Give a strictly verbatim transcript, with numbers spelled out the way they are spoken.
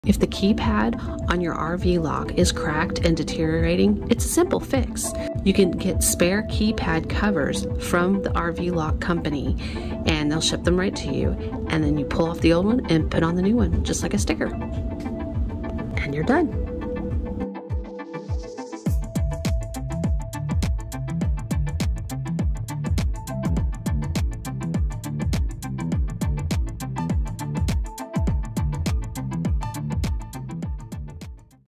If the keypad on your R V lock is cracked and deteriorating, it's a simple fix. You can get spare keypad covers from the R V lock company and they'll ship them right to you. And then you pull off the old one and put on the new one, just like a sticker. And you're done.